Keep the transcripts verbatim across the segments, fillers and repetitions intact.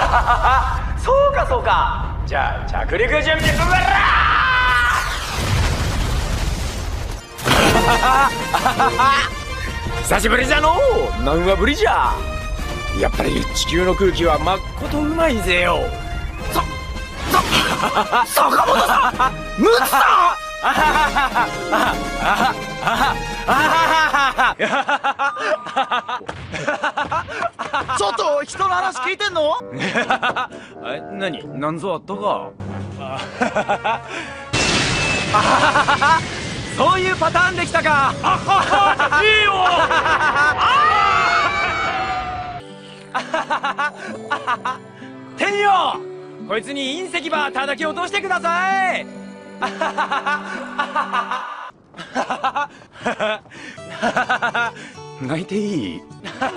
そうかそうか。じゃあ着陸準備するわら。久しぶりじゃのう。何話ぶりじゃ。やっぱり地球の空気はまっことうまいぜよ。さ、さ、坂本さん、ムツさん。 ちょっと人の話聞いてんの？ え、何？なんぞあったか？そういうパターンできたか。いいよ。天陽、こいつに隕石ば叩き落としてください。泣いていい？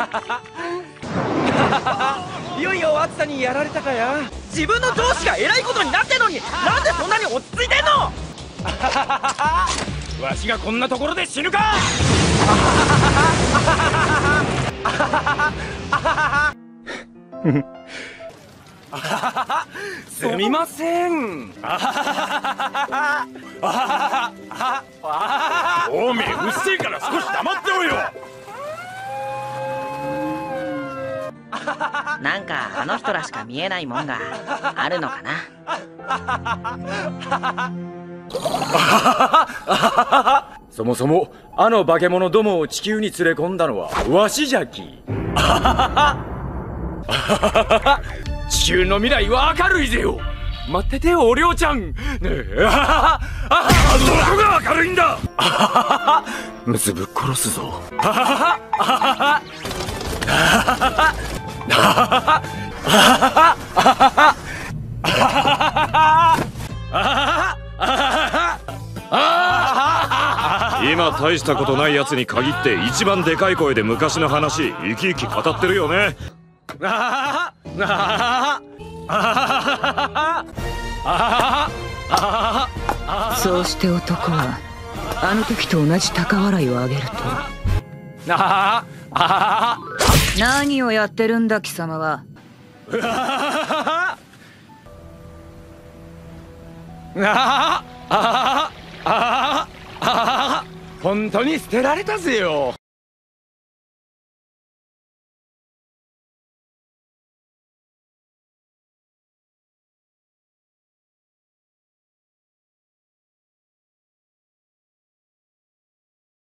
いよいよ暑さにやられたかや。 自分の上司が偉いことになってんのになんでそんなに落ち着いてんの？ わしがこんなところで死ぬか。すみません。 おめえうっせえから少し黙ってろよ。 なんかあの人らしか見えないもんがあるのかな。 そもそもあの化け物どもを地球に連れ込んだのはわしじゃき。地球の未来は明るいぜよ。待っててよお涼ちゃん。ねえ、どこが明るいんだ。むつぶっ殺すぞ。 今大したことないやつに限って一番でかい声で昔の話生き生き語ってるよね。 そうして男はあの時と同じ高笑いを上げると。何をやってるんだ貴様は。 本当に捨てられたぜよ。